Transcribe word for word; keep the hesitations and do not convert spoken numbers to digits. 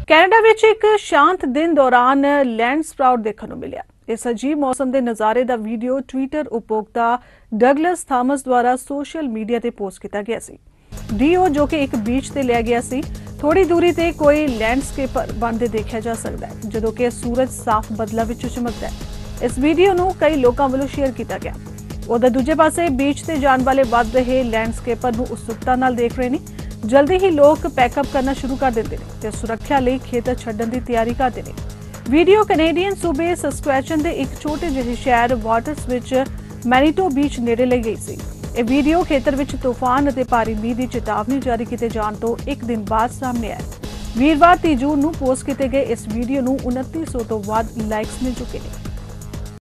Canada ਵਿੱਚ ਇੱਕ ਸ਼ਾਂਤ ਦਿਨ ਦੌਰਾਨ ਲੈਂਡ ਸਪਰਾਊਟ ਦੇਖਣ ਨੂੰ ਮਿਲਿਆ। ਇਸ ਅਜੀਬ ਮੌਸਮ ਦੇ ਨਜ਼ਾਰੇ ਦਾ ਵੀਡੀਓ ਟਵਿੱਟਰ ਉਪਭੋਗਤਾ ਡਗਲਸ ਥਾਮਸ ਦੁਆਰਾ ਸੋਸ਼ਲ ਮੀਡੀਆ ਤੇ ਪੋਸਟ ਕੀਤਾ ਗਿਆ ਸੀ। ਡੀਓ ਜੋ ਕਿ ਇੱਕ ਬੀਚ ਤੇ ਲਿਆ ਗਿਆ ਸੀ, ਥੋੜੀ ਦੂਰੀ ਤੇ ਕੋਈ ਲੈਂਡਸਕੇਪਰ ਬਣਦੇ ਦੇਖਿਆ ਜਾ ਸਕਦਾ ਹੈ, ਜਦੋਂ ਕਿ ਸੂਰਜ ਸਾਫ਼ ਬੱਦਲਾਂ ਵਿੱਚ ਚਮਕਦਾ ਹੈ। ਇਸ ਵੀਡੀਓ ਨੂੰ ਕਈ ਲੋਕਾਂ ਵੱਲੋਂ ਸ਼ੇਅਰ ਕੀਤਾ ਗਿਆ। ਉਹਦੇ ਦੂਜੇ ਪਾਸੇ ਬੀਚ ਤੇ ਜਾਣ ਵਾਲੇ ਵੱਧ ਰਹੇ ਲੈਂਡਸਕੇਪਰ ਨੂੰ ਉਤਸੁਕਤਾ ਨਾਲ ਦੇਖ ਰਹੇ ਨੇ। ਜਲਦੀ ਹੀ ਲੋਕ ਪੈਕਅਪ ਕਰਨਾ ਸ਼ੁਰੂ ਕਰ ਦਿੰਦੇ ਨੇ ਤੇ ਸੁਰੱਖਿਆ ਲਈ ਖੇਤਰ ਛੱਡਣ ਦੀ ਤਿਆਰੀ ਕਰਦੇ ਨੇ। ਵੀਡੀਓ ਕੈਨੇਡੀਅਨ ਸੂਬੇ ਸਸਕੁਐਚਨ ਦੇ ਇੱਕ ਛੋਟੇ ਜਿਹੇ ਸ਼ਹਿਰ ਵਾਟਰਸ ਵਿੱਚ ਮੈਨੀਟੋ ਬੀਚ ਨੇੜੇ ਲਈ ਗਈ ਸੀ। ਇਹ ਵੀਡੀਓ ਖੇਤਰ ਵਿੱਚ ਤੂਫਾਨ ਅਤੇ ਭਾਰੀ ਮੀਂਹ ਦੀ ਚੇਤਾਵਨੀ ਜਾਰੀ ਕੀਤੇ ਜਾਣ ਤੋਂ ਇੱਕ ਦਿਨ ਬਾਅਦ ਸਾਹਮਣੇ ਆਇਆ। ਵੀਰਵਾਰ ਤੀਹ ਜੂਨ ਨੂੰ ਪੋਸਟ ਕੀਤੇ ਗਏ ਇਸ ਵੀਡੀਓ ਨੂੰ ਉਨੱਤੀ ਸੌ ਤੋਂ ਵੱਧ ਲਾਈਕਸ ਮਿਲ ਚੁੱਕੇ ਨੇ।